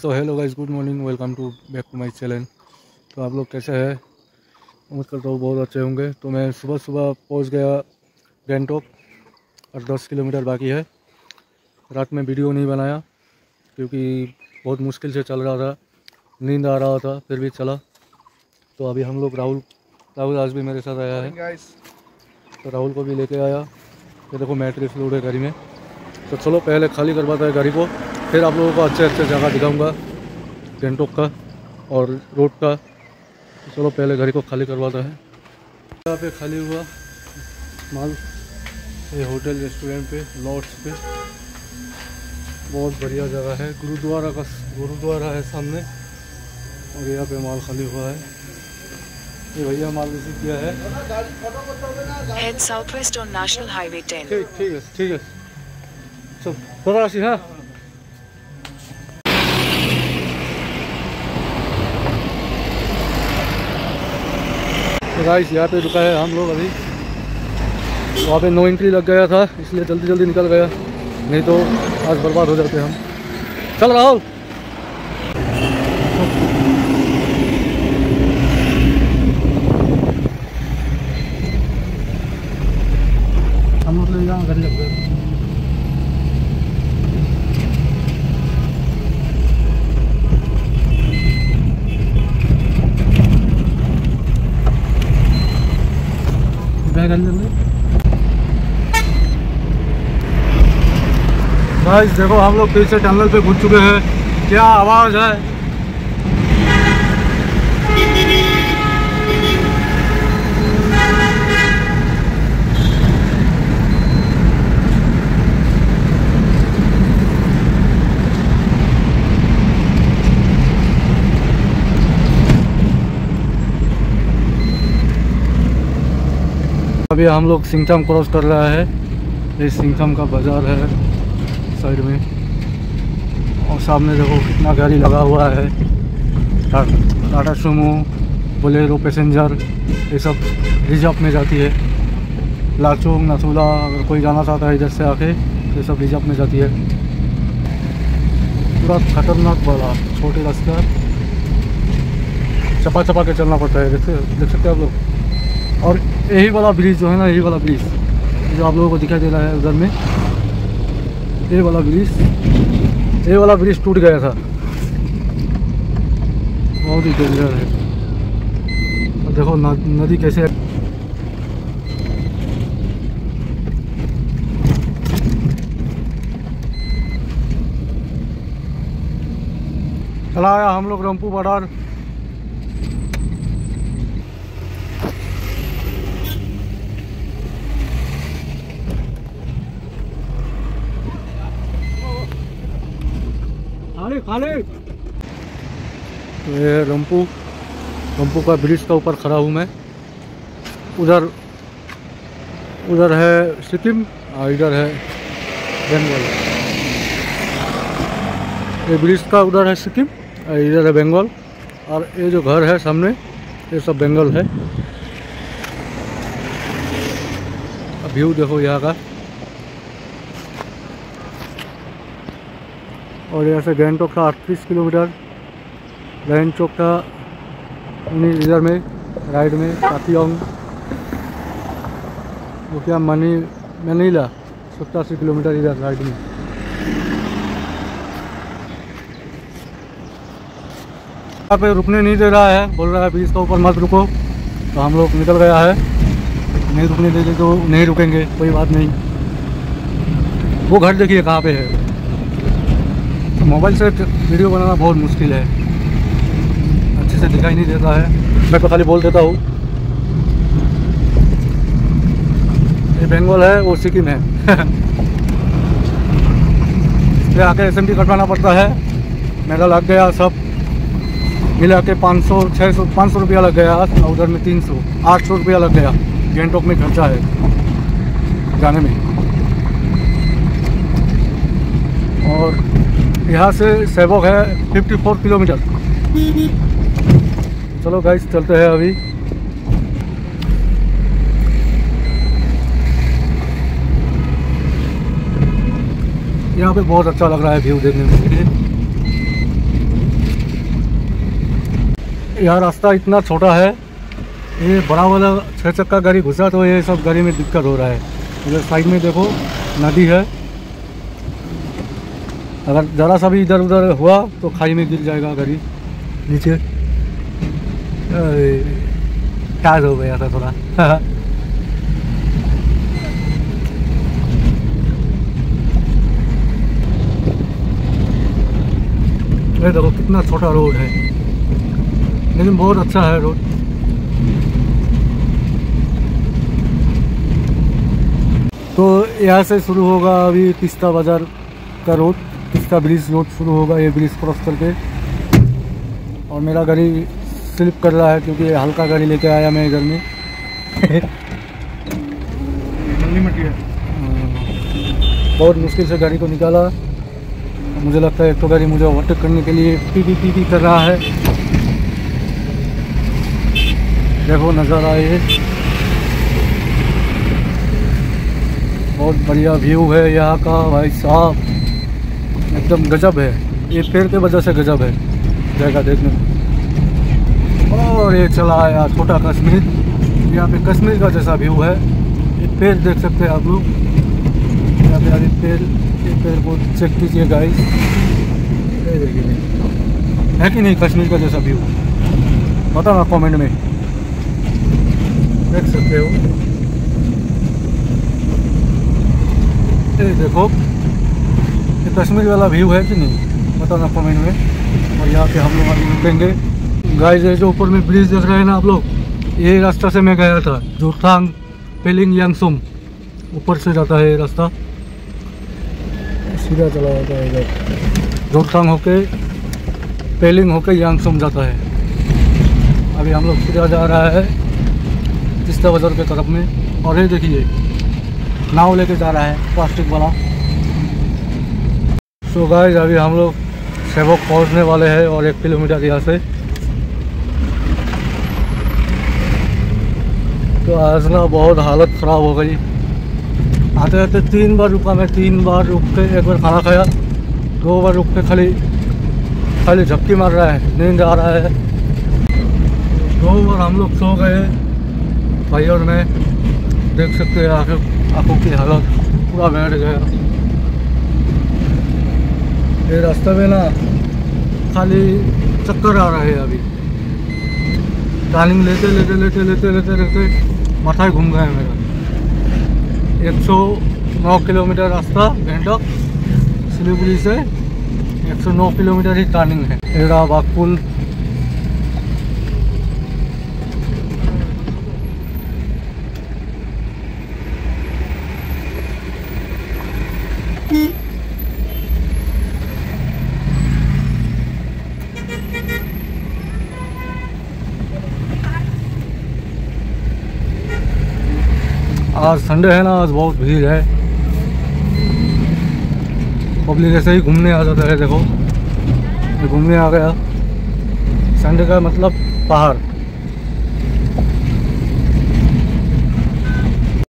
So hello guys, good morning, welcome to back to my channel. तो आप लोग कैसे हैं? उम्मीद करता हूँ बहुत अच्छे होंगे। तो मैं सुबह सुबह पहुंच गया गैंगटॉक और 10 किलोमीटर बाकी है। रात में वीडियो नहीं बनाया क्योंकि बहुत मुश्किल से चल रहा था, नींद आ रहा था, फिर भी चला। तो अभी हम लोग राहुल आज भी मेरे साथ आया है, तो राहुल को भी लेके आया। ये देखो मैट्रिक्स लोड है गाड़ी में। तो चलो पहले खाली करवाता है गाड़ी को, फिर आप लोगों को अच्छे अच्छे जगह दिखाऊंगा गैंगटॉक का और रोड का। तो चलो पहले गाड़ी को खाली करवाता है। यहाँ पे खाली हुआ माल, ये होटल रेस्टोरेंट पे लॉट्स पे बहुत बढ़िया जगह है। गुरुद्वारा है सामने, और यहाँ पे माल खाली हुआ है। ये भैया माल रिसीव किया है। Head southwest on National Highway 10. ठीक है सब थोड़ा सी। हाँ तो गाइस यहाँ पे रुका है हम लोग अभी। वहाँ पे नो एंट्री लग गया था, इसलिए जल्दी जल्दी निकल गया, नहीं तो आज बर्बाद हो जाते हम। चल राहुल, हम लोग ले जाएंगे, घर लग गए। गाइस देखो, हम लोग फिर से टनल पे घुस चुके हैं। क्या आवाज़ है! अभी हम लोग सिंगथम क्रॉस कर रहा है। ये सिंगथम का बाज़ार है साइड में, और सामने देखो कितना गाड़ी लगा हुआ है। टाटा सुमो, बोलेरो पैसेंजर, ये सब रिजर्व में जाती है। लाचोंग नथुला अगर कोई जाना चाहता है इधर से आके, ये सब रिजर्व में जाती है। पूरा खतरनाक वाला छोटे रास्ता, चपा चपा के चलना पड़ता है। देख सकते हैं आप लोग। और यही वाला ब्रिज जो है ना, यही वाला ब्रिज जो आप लोगों को दिखाई दे रहा है उधर में, ये वाला ब्रिज टूट गया था। बहुत ही डेंजर है। और देखो नदी कैसे चला आया हम लोग रंपू बॉर्डर। तो ये रंपू का ब्रिज का ऊपर खड़ा हूँ मैं। उधर है सिक्किम और इधर है बंगाल। ये ब्रिज का उधर है सिक्किम और इधर है बंगाल, और ये जो घर है सामने ये सब बंगाल है। व्यू देखो यहाँ का। और यहाँ से गैंगटॉक का 38 किलोमीटर, गैंगटॉक का इधर में राइट में तापियोंग, वो क्या मनीला 87 किलोमीटर इधर राइट में। यहाँ पे रुकने नहीं दे रहा है, बोल रहा है ब्रिज के ऊपर मत रुको। तो हम लोग निकल गया है, नहीं रुकने देंगे तो नहीं रुकेंगे, कोई बात नहीं। वो घर देखिए कहाँ पे है। मोबाइल से वीडियो बनाना बहुत मुश्किल है, अच्छे से दिखाई नहीं देता है। मैं तो खाली बोल देता हूँ। ये बंगाल है, वो सिक्किम है। इस पर आके SMT कटवाना पड़ता है। मेरा लग गया सब मिला के 500 रुपया लग गया, और उधर में 300 800 रुपया लग गया। गैंगटॉक में खर्चा है जाने में। और यहाँ से सेवक है 54 किलोमीटर। चलो गाइस चलते हैं अभी। यहाँ पे बहुत अच्छा लग रहा है व्यू देखने में। यह रास्ता इतना छोटा है, ये बड़ा वाला 6 चक्का गाड़ी घुसा तो ये सब गाड़ी में दिक्कत हो रहा है। इधर साइड में देखो नदी है, अगर ज़रा सा भी इधर उधर हुआ तो खाई में गिर जाएगा गाड़ी नीचे। क्या हो गया था थोड़ा ये देखो कितना छोटा रोड है, लेकिन बहुत अच्छा है रोड। तो यहाँ से शुरू होगा अभी पिस्ता बाज़ार का रोड, पिस्ता ब्रिज रोड शुरू होगा, ये ब्रिज क्रॉस करके। और मेरा गाड़ी स्लिप कर रहा है क्योंकि हल्का गाड़ी लेके आया मैं इधर में बहुत मुश्किल से गाड़ी को निकाला। मुझे लगता है एक तो गाड़ी मुझे ओवरटेक करने के लिए पी कर रहा है। देखो नज़ारा ये बहुत बढ़िया व्यू है यहाँ का भाई साहब, एकदम गजब है। ये पेड़ के वजह से गजब है जगह देखने में। और ये चला आया छोटा कश्मीर, यहाँ पे कश्मीर का जैसा व्यू है। ये पेड़ देख सकते हैं आप लोग, यहाँ पे अभी पेड़ को चेक कीजिए गाइस, ये देखिए है कि नहीं कश्मीर का जैसा व्यू, बताना कमेंट में, देख सकते हो। ये देखो ये कश्मीर वाला व्यू है कि नहीं, बताना कमेंट में। और यहाँ पे हम लोग अभी रुकेंगे गाइस। ये जो ऊपर में ब्रिज देख रहे हैं ना आप लोग, ये रास्ता से मैं गया था जोरथांग पेलिंग यांगसुम, ऊपर से जाता है ये रास्ता, सीधा चला जाता है इधर जोरथांग होके पेलिंग होके यांगसुम जाता है। अभी हम लोग सीधा जा रहा है पिस्ता बाज़ार के तरफ में। और ये देखिए नाव लेके जा रहा है प्लास्टिक वाला। सो गाइस अभी हम लोग सेवक पहुंचने वाले हैं और 1 किलोमीटर यहाँ से। तो आज ना बहुत हालत ख़राब हो गई, आते आते 3 बार रुका मैं, 3 बार रुक के, 1 बार खाना खाया, 2 बार रुक के खाली झपकी मार रहा है, नींद आ रहा है। 2 बार हम लोग सो गए भाई और मैं, देख सकते हैं आँखों की हालत पूरा बैठ गया। ये रास्ते में ना खाली चक्कर आ रहा है, अभी टर्निंग लेते माथा घूम गया मेरा। 109 किलोमीटर रास्ता गंगटोक सिलीगुड़ी से, 109 किलोमीटर ही टर्निंग है। ये रहा बागपुल, आज संडे है ना, आज बहुत भीड़ है, पब्लिक ऐसे ही घूमने आ जाता है। देखो घूमने आ गया, संडे का मतलब पहाड़।